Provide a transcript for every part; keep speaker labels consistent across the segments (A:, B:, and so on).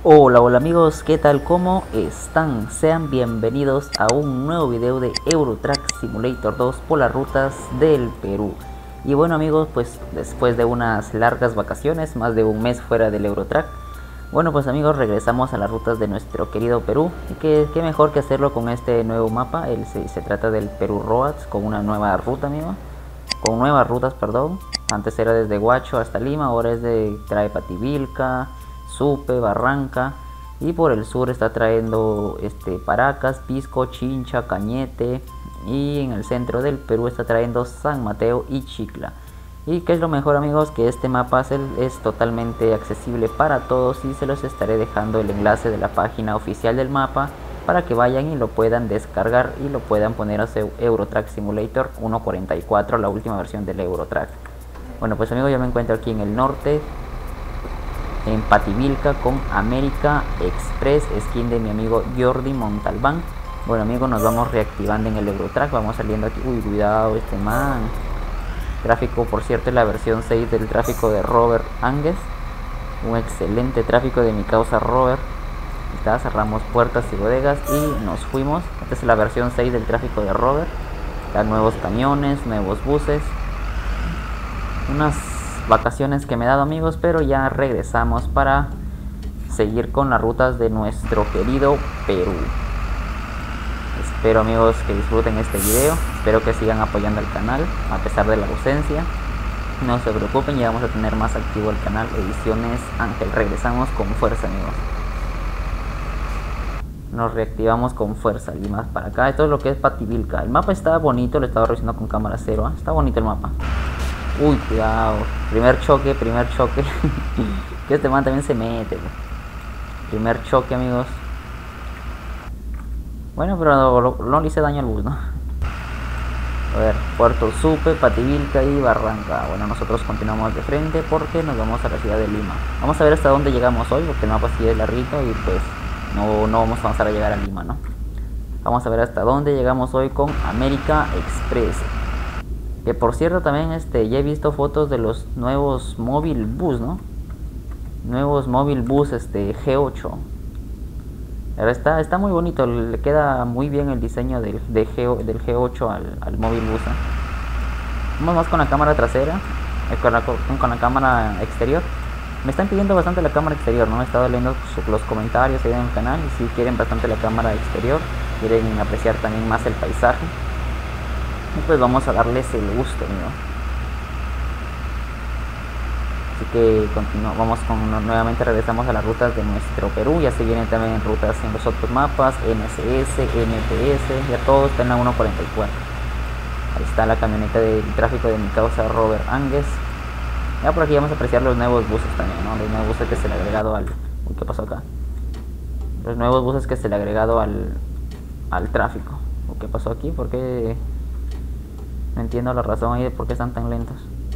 A: Hola, hola amigos, ¿qué tal? ¿Cómo están? Sean bienvenidos a un nuevo video de Euro Truck Simulator 2 por las rutas del Perú. Y bueno amigos, pues después de unas largas vacaciones, más de un mes fuera del Euro Truck, bueno pues amigos, regresamos a las rutas de nuestro querido Perú. Y qué mejor que hacerlo con este nuevo mapa. Se trata del Perú Roads, con una nueva ruta amigos. Con nuevas rutas, perdón. Antes era desde Huacho hasta Lima, ahora es de trae Pativilca, Supe, Barranca, y por el sur está trayendo Paracas, Pisco, Chincha, Cañete, y en el centro del Perú está trayendo San Mateo y Chicla. Y que es lo mejor amigos, que este mapa es totalmente accesible para todos, y se los estaré dejando el enlace de la página oficial del mapa para que vayan y lo puedan descargar y lo puedan poner a su Euro Truck Simulator 1.44, la última versión del Euro Truck. Bueno pues amigos, yo me encuentro aquí en el norte, en Pativilca, con América Express, skin de mi amigo Jordi Montalbán. Bueno amigos, nos vamos reactivando en el Euro Truck, vamos saliendo aquí. Uy, cuidado este man. Tráfico, por cierto, es la versión 6 del tráfico de Robert Angues. Un excelente tráfico de mi causa Robert. Ya cerramos puertas y bodegas y nos fuimos. Esta es la versión 6 del tráfico de Robert. Ya nuevos camiones, nuevos buses. Unas vacaciones que me he dado amigos, pero ya regresamos para seguir con las rutas de nuestro querido Perú. Espero amigos que disfruten este video, espero que sigan apoyando el canal a pesar de la ausencia. No se preocupen, ya vamos a tener más activo el canal Ediciones Ángel. Regresamos con fuerza amigos, nos reactivamos con fuerza. Y más para acá, esto es lo que es Pativilca. El mapa está bonito, lo estaba revisando con cámara cero, está bonito el mapa. Uy, cuidado, primer choque. Que este man también se mete. Primer choque amigos. Bueno, pero no le hice daño al bus, ¿no? A ver, Puerto Supe, Pativilca y Barranca. Bueno, nosotros continuamos de frente porque nos vamos a la ciudad de Lima. Vamos a ver hasta dónde llegamos hoy, porque el mapa sí es larguito y pues no vamos a avanzar a llegar a Lima, ¿no? Vamos a ver hasta dónde llegamos hoy con América Express. Que por cierto también ya he visto fotos de los nuevos móvil bus, ¿no? Nuevos móvil bus G8. Está muy bonito, le queda muy bien el diseño del G8 al móvil bus, ¿eh? Vamos más con la cámara trasera, con la cámara exterior. Me están pidiendo bastante la cámara exterior, ¿no? He estado leyendo los comentarios ahí en el canal y sí quieren bastante la cámara exterior, quieren apreciar también más el paisaje. Y pues vamos a darles el gusto, ¿no? Así que vamos nuevamente regresamos a las rutas de nuestro Perú. Ya se vienen también rutas en los otros mapas, NSS, NPS, ya todo está en la 1.44. Ahí está la camioneta del tráfico de mi causa Robert Angues. Ya por aquí vamos a apreciar los nuevos buses también, ¿no? Los nuevos buses que se le ha agregado al... Uy, ¿qué pasó acá? Los nuevos buses que se le ha agregado al tráfico. ¿Qué pasó aquí? ¿Por qué? No entiendo la razón ahí de por qué están tan lentos.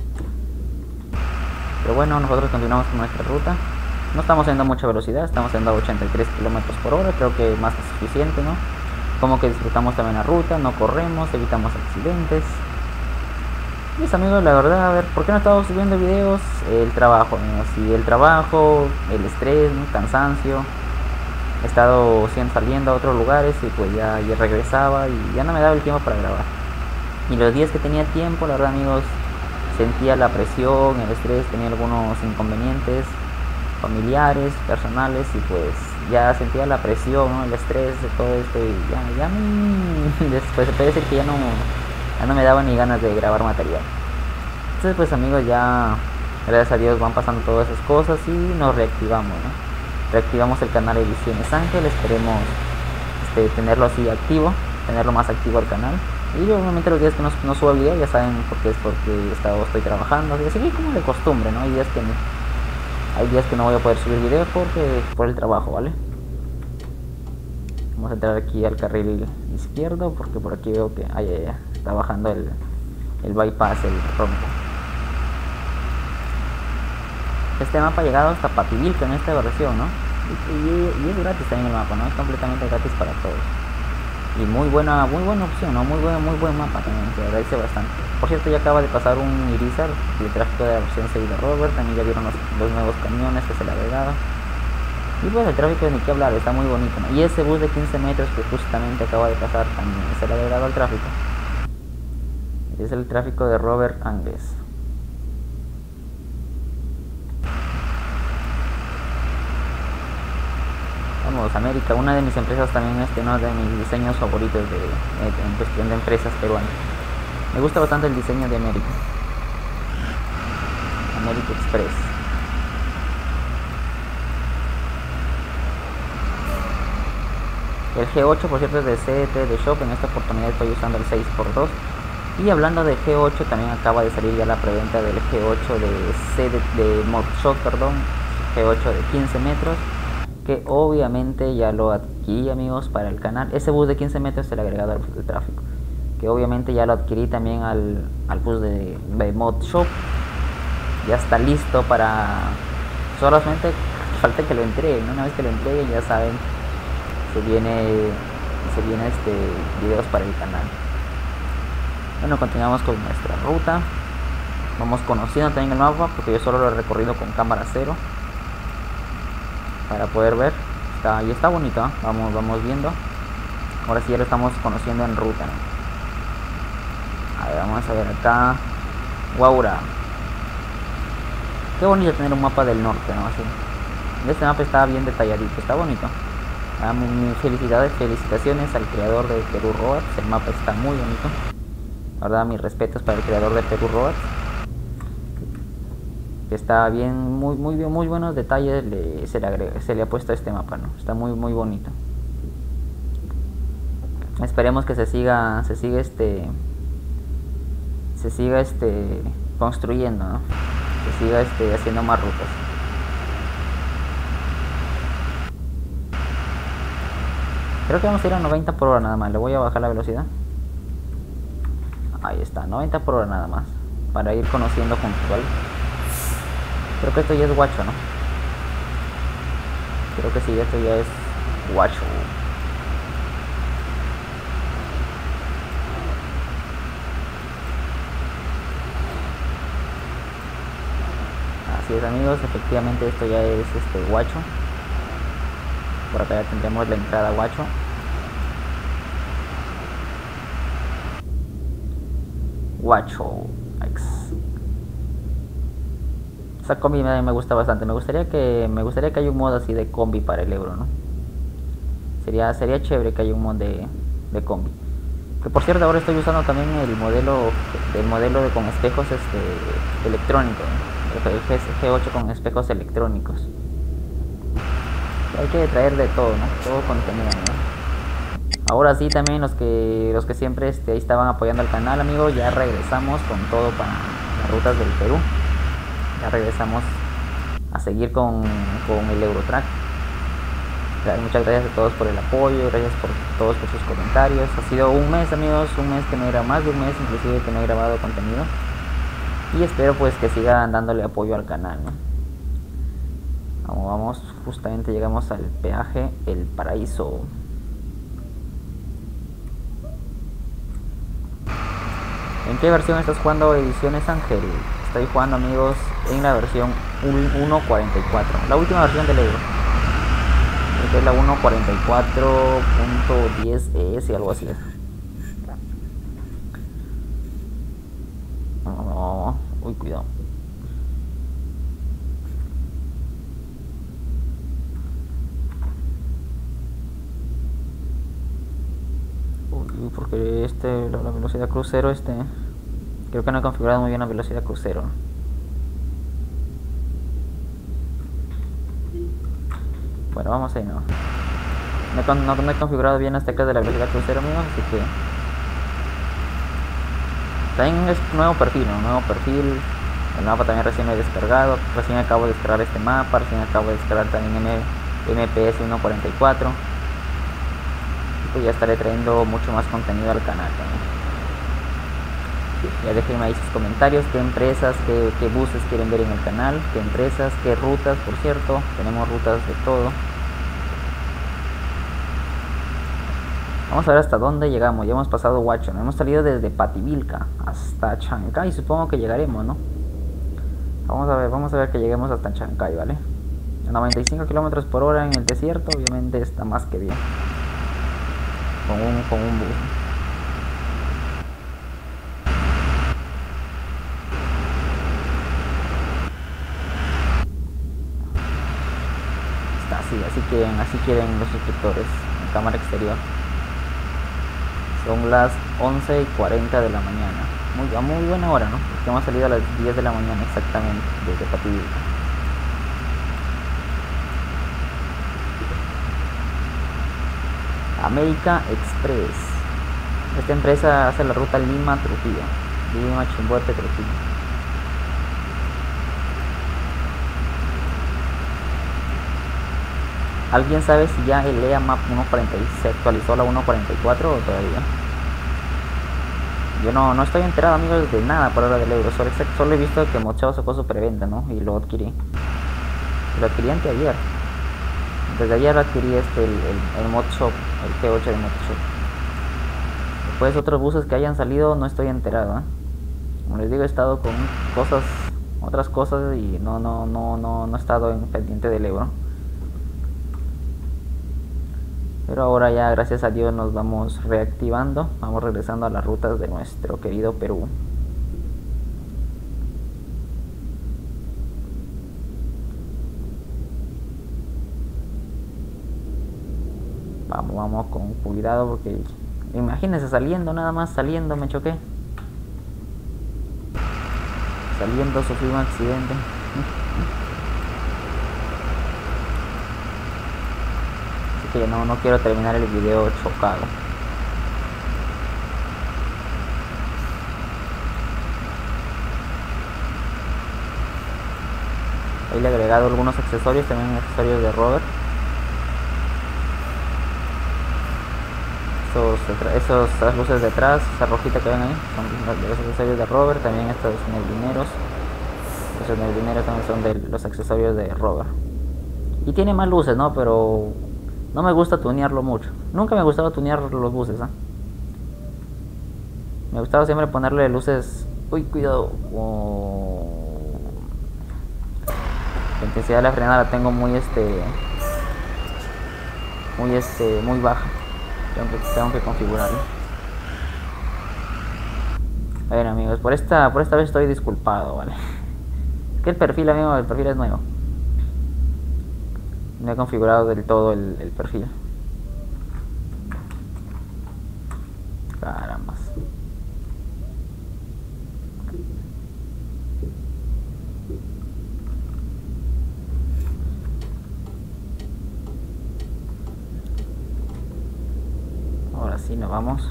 A: Pero bueno, nosotros continuamos con nuestra ruta. No estamos haciendo mucha velocidad, estamos haciendo a 83 km/h. Creo que más que suficiente, ¿no? Como que disfrutamos también la ruta, no corremos, evitamos accidentes. Mis amigos, la verdad, a ver, ¿por qué no estamos subiendo videos? El trabajo, amigos. Sí, el trabajo, el estrés, el cansancio. He estado saliendo a otros lugares y pues ya regresaba y ya no me daba el tiempo para grabar. Y los días que tenía tiempo, la verdad amigos, sentía la presión, el estrés, tenía algunos inconvenientes familiares, personales, y pues ya sentía la presión, ¿no? El estrés de todo esto y después se puede decir que ya no me daba ni ganas de grabar material. Entonces pues amigos, ya gracias a Dios van pasando todas esas cosas y nos reactivamos, ¿no? Reactivamos el canal Ediciones Ángel, esperemos tenerlo así activo, tenerlo más activo al canal. Y yo obviamente los días que no subo video ya saben porque estoy trabajando, así como de costumbre, ¿no? Hay días que no voy a poder subir video por el trabajo, ¿vale? Vamos a entrar aquí al carril izquierdo porque por aquí veo que está bajando el bypass, el ronco. Este mapa ha llegado hasta Pativilca en esta versión, ¿no? Y es gratis también el mapa, ¿no? Es completamente gratis para todos. Y muy buena opción, ¿no? Muy buen mapa también, se agradece bastante. Por cierto, ya acaba de pasar un Irizar, el tráfico de la versión 6 de Robert. También ya vieron los nuevos camiones que se le agregaron. Y pues el tráfico ni qué hablar, está muy bonito, ¿no? Y ese bus de 15 metros que justamente acaba de pasar también se le ha agregado al tráfico. Es el tráfico de Robert Angus. Vamos, América, una de mis empresas también, uno de mis diseños favoritos en cuestión de empresas peruanas. Me gusta bastante el diseño de América. America Express. El G8 por cierto es de CT de Shop. En esta oportunidad estoy usando el 6x2. Y hablando de G8, también acaba de salir ya la preventa del G8 de Modshot, perdón, G8 de 15 metros, que obviamente ya lo adquirí, amigos, para el canal. Ese bus de 15 metros es el agregado al tráfico, que obviamente ya lo adquirí también al bus de Modshot. Ya está listo para, solamente falta que lo entreguen, ¿no? Una vez que lo entreguen, ya saben, se viene videos para el canal. Bueno, continuamos con nuestra ruta. Vamos conociendo también el mapa, porque yo solo lo he recorrido con cámara cero para poder ver. Y está bonito, ¿eh? Vamos viendo. Ahora sí ya lo estamos conociendo en ruta, ¿no? A ver, vamos a ver acá. Guaura. Qué bonito tener un mapa del norte, ¿no? Así. Este mapa está bien detalladito, está bonito. Mis felicitaciones al creador de Peru Robots. El mapa está muy bonito. La verdad, mis respetos para el creador de Peru Robots. Está bien, muy buenos detalles se le ha puesto a este mapa, ¿no? Está muy bonito. Esperemos que se siga construyendo, ¿no? Se siga haciendo más rutas. Creo que vamos a ir a 90 por hora nada más. Le voy a bajar la velocidad. Ahí está, 90 por hora nada más, para ir conociendo puntual. Creo que esto ya es guacho, ¿no? Creo que sí, esto ya es guacho. Así es, amigos, efectivamente esto ya es guacho. Por acá ya tendremos la entrada guacho. Guacho X. Esa combi me gusta bastante. Me gustaría que haya un modo así de combi para el Euro, ¿no? Sería chévere que haya un modo de combi. Que por cierto, ahora estoy usando también el modelo con espejos electrónicos, ¿no? El G8 con espejos electrónicos. Hay que traer de todo, ¿no? Todo contenido, ¿no? Ahora sí, también los que siempre ahí estaban apoyando al canal, amigos, ya regresamos con todo para las rutas del Perú. Ya regresamos a seguir con el Eurotrack. Muchas gracias a todos por el apoyo, gracias por todos por sus comentarios. Ha sido un mes, amigos, un mes que no era, más de un mes inclusive que no he grabado contenido. Y espero pues que sigan dándole apoyo al canal, ¿no? Vamos, justamente llegamos al peaje El Paraíso. ¿En qué versión estás jugando Ediciones Ángel? Estoy jugando, amigos, en la versión 1.44, la última versión del Euro. Esta es la 1.44.10 ES, algo así es. Oh, uy, cuidado. Uy, porque la velocidad crucero creo que no he configurado muy bien la velocidad crucero. Bueno, vamos ahí, no he configurado bien las teclas de la velocidad crucero, amigos, así que también es nuevo perfil, ¿no? Nuevo perfil. El mapa también recién lo he descargado, recién acabo de descargar este mapa, recién acabo de descargar también MPS 1.44. Pues ya estaré trayendo mucho más contenido al canal también. Ya déjenme ahí sus comentarios, qué empresas, qué buses quieren ver en el canal, qué empresas, qué rutas, por cierto, tenemos rutas de todo. Vamos a ver hasta dónde llegamos. Ya hemos pasado Huacho, hemos salido desde Pativilca hasta Chancay, supongo que llegaremos, ¿no? Vamos a ver que lleguemos hasta Chancay, ¿vale? A 95 kilómetros por hora en el desierto, obviamente está más que bien. Con un bus. Está así quieren los suscriptores en cámara exterior. Son las 11:40 de la mañana. Muy buena hora, ¿no? Porque hemos salido a las 10 de la mañana exactamente desde Pativilca. América Express. Esta empresa hace la ruta Lima-Trujillo. Lima-Chimbote-Trujillo. ¿Alguien sabe si ya el EA Map 1.46 se actualizó a la 1.44 o todavía? Yo no estoy enterado, amigos, de nada por ahora del euro. Solo he visto que Mochao sacó su preventa, ¿no? Y lo adquirí. Lo adquirí anteayer. Desde ayer adquirí el Mod Shop, el P8 de Mod Shop. Después otros buses que hayan salido no estoy enterado, ¿eh? Como les digo, he estado con otras cosas y no he estado en pendiente del euro. Pero ahora ya, gracias a Dios, nos vamos reactivando. Vamos regresando a las rutas de nuestro querido Perú. Vamos con cuidado porque imagínense saliendo, nada más saliendo me choqué. Saliendo sufrí un accidente. Así que no quiero terminar el video chocado. Ahí le he agregado algunos accesorios, también accesorios de rover. Esas luces de atrás, esa rojita que ven ahí, son los accesorios de rover. También estos neblineros. Esos neblineros también son de los accesorios de rover. Y tiene más luces, ¿no? Pero no me gusta tunearlo mucho. Nunca me gustaba tunear los buses, ¿eh? Me gustaba siempre ponerle luces. Uy, cuidado. La intensidad de la frenada la tengo muy baja. Tengo que configurarlo. A ver, amigos, por esta vez estoy disculpado, ¿vale? Es que el perfil, amigo, el perfil es nuevo. No he configurado del todo el perfil. Caramba. Ahora sí, nos vamos.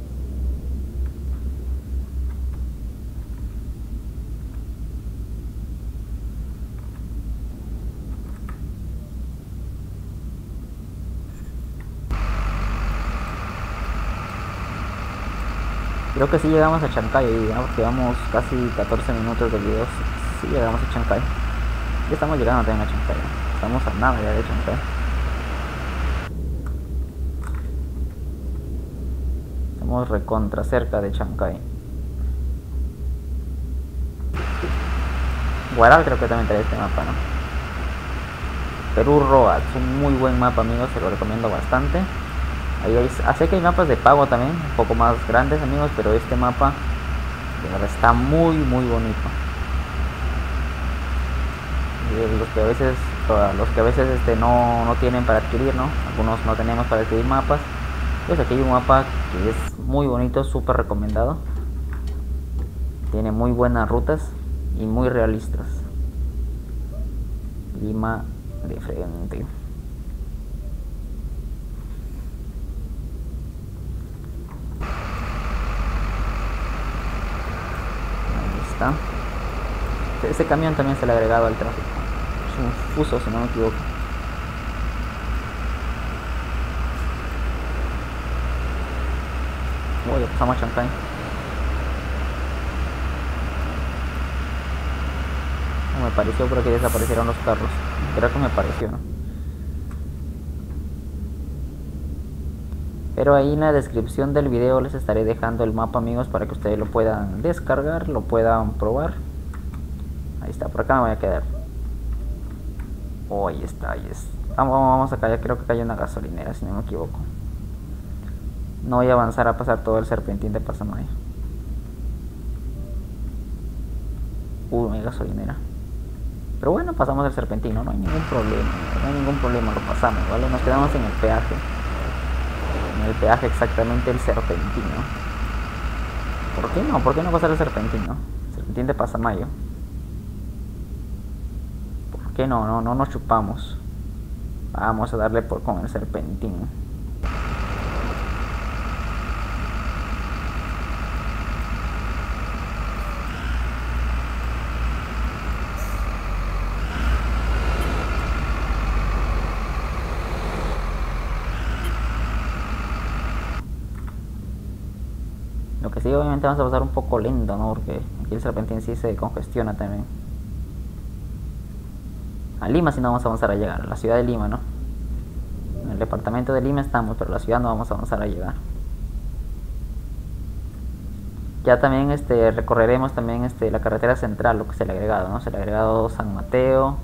A: Creo que sí llegamos a Chancay hoy, ¿no? Porque vamos casi 14 minutos del video. Sí llegamos a Chancay. Ya estamos llegando también a Chancay, ¿no? Estamos a nada ya de Chancay. Estamos recontra cerca de Chancay. Guaral creo que también trae este mapa, ¿no? Perú Road, es un muy buen mapa, amigos, se lo recomiendo bastante. Sé que hay mapas de pago también, un poco más grandes, amigos, pero este mapa de verdad está muy bonito. Y los que a veces no tienen para adquirir, ¿no? Algunos no tenemos para adquirir mapas. Pues aquí hay un mapa que es muy bonito, súper recomendado. Tiene muy buenas rutas y muy realistas. Lima de frente. Este camión también se le ha agregado al tráfico. Es un Fuso, si no me equivoco. Ya pasamos a Chancay. Me pareció por aquí desaparecieron los carros. Creo que me pareció, ¿no? Pero ahí en la descripción del video les estaré dejando el mapa, amigos, para que ustedes lo puedan descargar, lo puedan probar. Ahí está, por acá me voy a quedar. Oh, ahí está, ahí es. Vamos acá, ya creo que hay una gasolinera, si no me equivoco. No voy a avanzar a pasar todo el serpentín de Pasamayo. No hay gasolinera. Pero bueno, pasamos el serpentín, ¿no? No hay ningún problema, no hay ningún problema, lo pasamos, ¿vale? Nos quedamos en el peaje. En el peaje exactamente el serpentín, ¿no? ¿Por qué no? ¿Por qué no pasar el serpentín, no? Serpentín de Pasamayo. ¿Por qué no? No nos chupamos. Vamos a darle con el serpentín. Lo que sí, obviamente vamos a pasar un poco lento, ¿no? Porque aquí el serpentín sí se congestiona también. A Lima sí no vamos a avanzar a llegar, a la ciudad de Lima, ¿no? En el departamento de Lima estamos, pero la ciudad no vamos a avanzar a llegar. Ya también recorreremos también la carretera central, lo que es el agregado, ¿no? Es el agregado San Mateo.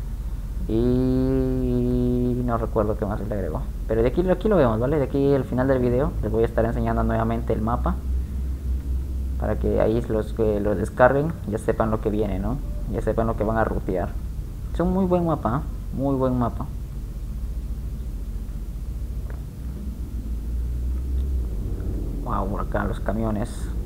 A: Y no recuerdo qué más se le agregó. Pero de aquí lo vemos, ¿vale? De aquí al final del video les voy a estar enseñando nuevamente el mapa. Para que ahí los que lo descarguen ya sepan lo que viene, ¿no? Ya sepan lo que van a rutear. Es un muy buen mapa, ¿eh? Muy buen mapa. Wow, por acá los camiones.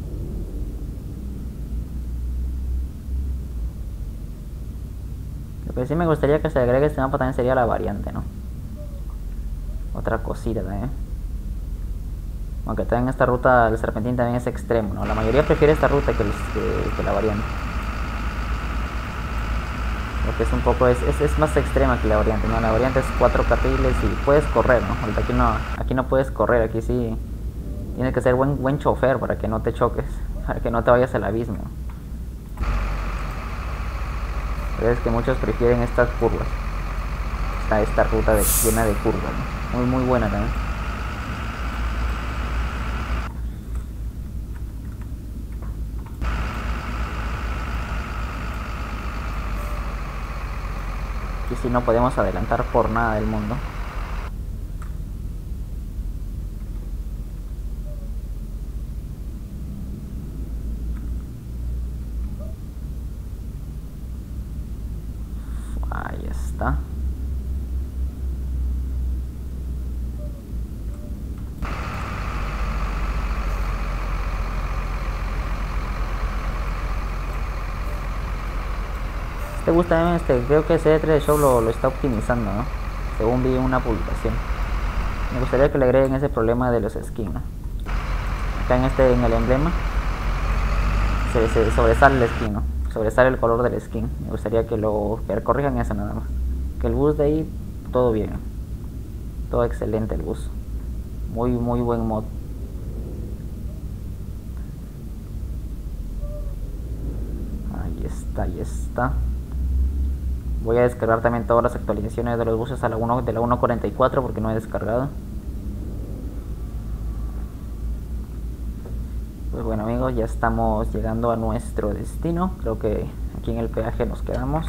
A: Lo que sí me gustaría que se agregue este mapa también sería la variante, ¿no? Otra cosita también. Aunque también esta ruta del serpentín también es extremo, ¿no? La mayoría prefiere esta ruta que la variante. Porque es un poco, es más extrema que la variante, ¿no? La variante es 4 carriles y puedes correr, ¿no? Ahorita aquí no puedes correr, aquí sí tienes que ser buen chofer para que no te choques, para que no te vayas al abismo. Pero es que muchos prefieren estas curvas. Esta ruta llena de curvas, ¿no? Muy buena también. Y si no podemos adelantar por nada del mundo. Ahí está. Te gusta creo que C3 Show lo está optimizando, ¿no? Según vi una publicación. Me gustaría que le agreguen ese problema de los skins, ¿no? Acá en el emblema se sobresale el skin, ¿no? Sobresale el color del skin. Me gustaría que corrijan eso nada más. Que el bus de ahí, todo bien. Todo excelente el bus. Muy buen mod. Ahí está. Voy a descargar también todas las actualizaciones de los buses de la 1.44 porque no he descargado. Pues bueno amigos, ya estamos llegando a nuestro destino. Creo que aquí en el peaje nos quedamos.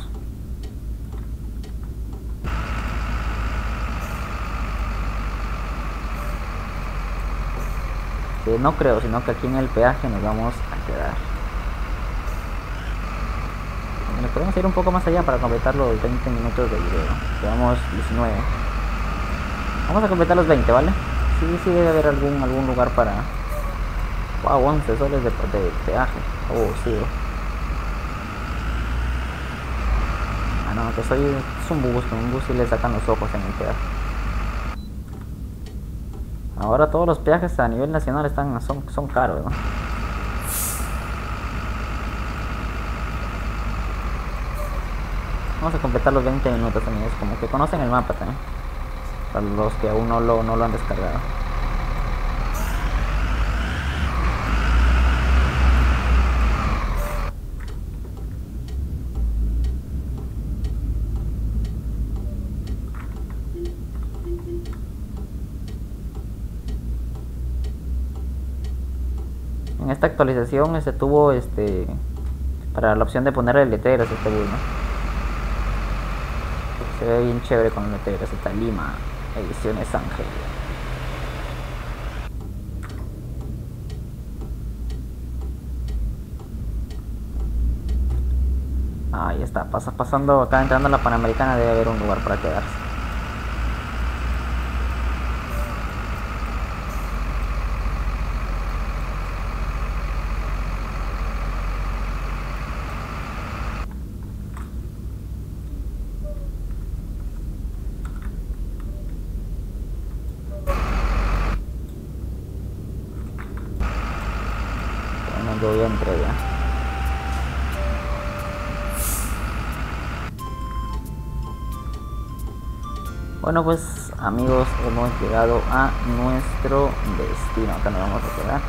A: No creo, sino que aquí en el peaje nos vamos a quedar. Nos podemos ir un poco más allá para completar los 20 minutos de video. Llevamos 19. Vamos a completar los 20, ¿vale? Sí debe haber algún lugar para... Wow, 11 soles de peaje. Oh, sí. Ah, no, que es un bus, con un bus y le sacan los ojos en el peaje. Ahora todos los peajes a nivel nacional son caros, ¿no? Vamos a completar los 20 minutos, amigos, como que conocen el mapa también. Para los que aún no lo han descargado. En esta actualización tuvo para la opción de ponerle letreros bus, ¿no? Se ve bien chévere con el letrero. Está Lima, Ediciones Ángel. Ahí está, pasando acá, entrando a la Panamericana, debe haber un lugar para quedarse. Bueno, yo ya entré ya. Bueno, pues amigos, hemos llegado a nuestro destino. Acá nos vamos a quedar.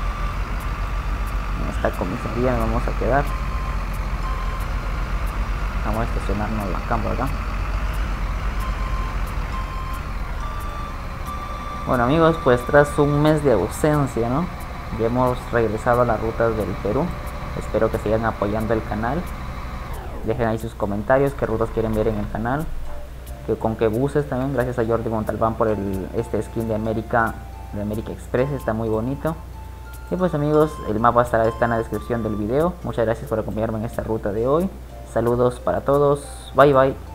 A: En esta comisaría nos vamos a quedar. Vamos a estacionarnos acá por acá. Bueno amigos, pues tras un mes de ausencia, ¿no? Ya hemos regresado a las rutas del Perú. Espero que sigan apoyando el canal. Dejen ahí sus comentarios, qué rutas quieren ver en el canal. Con qué buses también. Gracias a Jordi Montalbán por este skin de América Express. Está muy bonito. Y pues amigos, el mapa está en la descripción del video. Muchas gracias por acompañarme en esta ruta de hoy. Saludos para todos. Bye bye.